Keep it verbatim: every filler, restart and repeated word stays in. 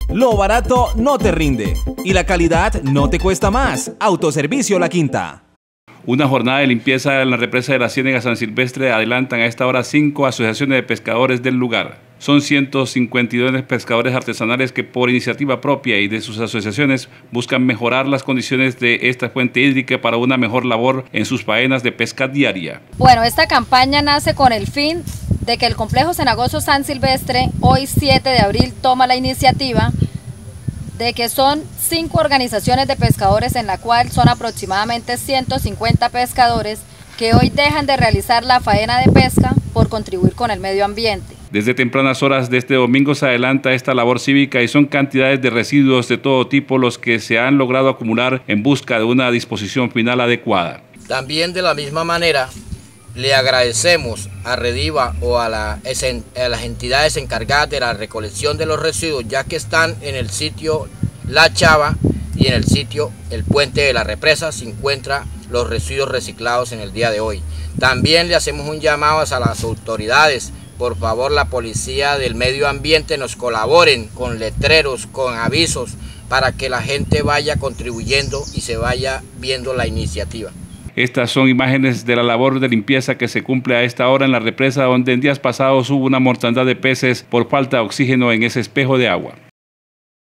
Lo barato no te rinde y la calidad no te cuesta más. Autoservicio La Quinta. Una jornada de limpieza en la represa de la Ciénega San Silvestre adelantan a esta hora cinco asociaciones de pescadores del lugar. Son ciento cincuenta y dos pescadores artesanales que por iniciativa propia y de sus asociaciones buscan mejorar las condiciones de esta fuente hídrica para una mejor labor en sus faenas de pesca diaria. Bueno, esta campaña nace con el fin de que el Complejo Cenagoso San Silvestre, hoy siete de abril, toma la iniciativa de que son cinco organizaciones de pescadores en la cual son aproximadamente ciento cincuenta pescadores que hoy dejan de realizar la faena de pesca por contribuir con el medio ambiente. Desde tempranas horas de este domingo se adelanta esta labor cívica y son cantidades de residuos de todo tipo los que se han logrado acumular en busca de una disposición final adecuada. También de la misma manera le agradecemos a Rediva o a, la, a las entidades encargadas de la recolección de los residuos, ya que están en el sitio La Chava y en el sitio El Puente de la Represa se encuentran los residuos reciclados en el día de hoy. También le hacemos un llamado a las autoridades, por favor la Policía del Medio Ambiente nos colaboren con letreros, con avisos, para que la gente vaya contribuyendo y se vaya viendo la iniciativa. Estas son imágenes de la labor de limpieza que se cumple a esta hora en la represa, donde en días pasados hubo una mortandad de peces por falta de oxígeno en ese espejo de agua.